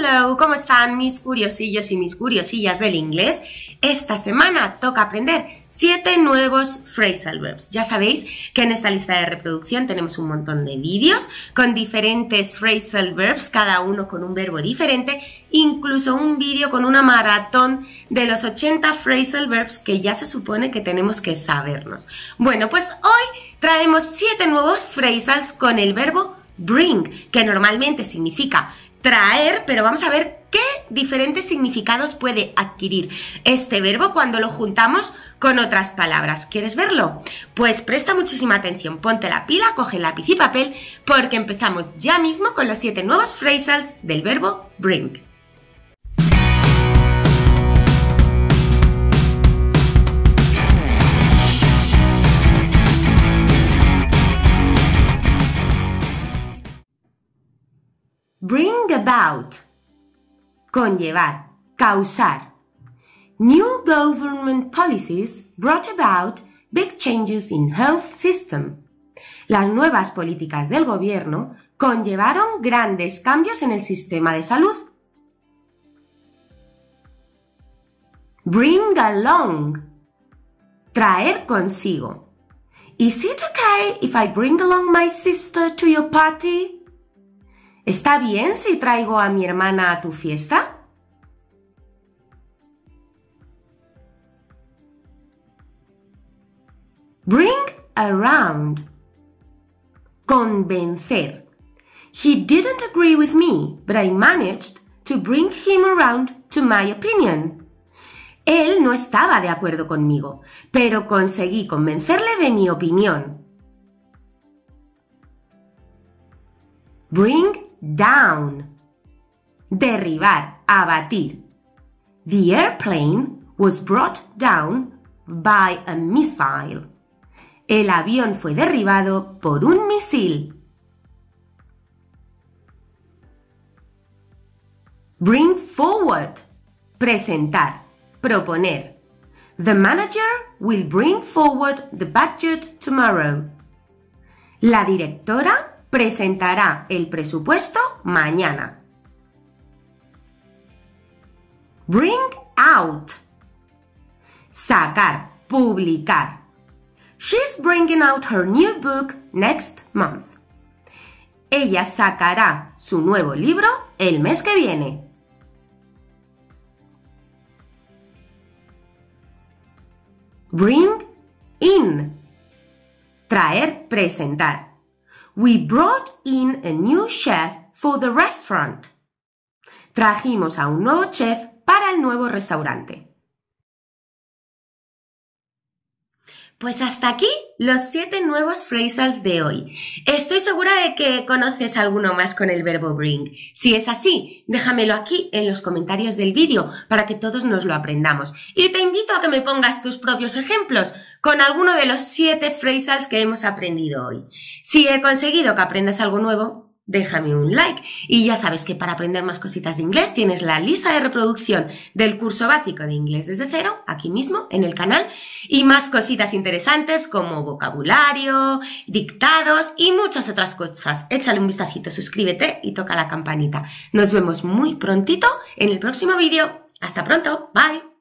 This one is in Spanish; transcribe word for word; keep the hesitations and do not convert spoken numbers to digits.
Hello, ¿cómo están mis curiosillos y mis curiosillas del inglés? Esta semana toca aprender siete nuevos phrasal verbs. Ya sabéis que en esta lista de reproducción tenemos un montón de vídeos con diferentes phrasal verbs, cada uno con un verbo diferente, incluso un vídeo con una maratón de los ochenta phrasal verbs que ya se supone que tenemos que sabernos. Bueno, pues hoy traemos siete nuevos phrasals con el verbo bring, que normalmente significa traer, pero vamos a ver qué diferentes significados puede adquirir este verbo cuando lo juntamos con otras palabras. ¿Quieres verlo? Pues presta muchísima atención, ponte la pila, coge lápiz y papel, porque empezamos ya mismo con los siete nuevos phrasals del verbo bring. Bring about, conllevar, causar. New government policies brought about big changes in health system. Las nuevas políticas del gobierno conllevaron grandes cambios en el sistema de salud. Bring along, traer consigo. Is it okay if I bring along my sister to your party? ¿Está bien si traigo a mi hermana a tu fiesta? Bring around. Convencer. He didn't agree with me, but I managed to bring him around to my opinion. Él no estaba de acuerdo conmigo, pero conseguí convencerle de mi opinión. Bring down. Derribar, abatir. The airplane was brought down by a missile. El avión fue derribado por un misil. Bring forward. Presentar, proponer. The manager will bring forward the budget tomorrow. La directora presentará el presupuesto mañana. Bring out. Sacar, publicar. She's bringing out her new book next month. Ella sacará su nuevo libro el mes que viene. Bring in. Traer, presentar. We brought in a new chef for the restaurant. Trajimos a un nuevo chef para el nuevo restaurante. Pues hasta aquí los siete nuevos phrasals de hoy. Estoy segura de que conoces alguno más con el verbo bring. Si es así, déjamelo aquí en los comentarios del vídeo para que todos nos lo aprendamos. Y te invito a que me pongas tus propios ejemplos con alguno de los siete phrasals que hemos aprendido hoy. Si he conseguido que aprendas algo nuevo, déjame un like. Y ya sabes que para aprender más cositas de inglés tienes la lista de reproducción del curso básico de inglés desde cero, aquí mismo en el canal, y más cositas interesantes como vocabulario, dictados y muchas otras cosas. Échale un vistacito, suscríbete y toca la campanita. Nos vemos muy prontito en el próximo vídeo. Hasta pronto, bye.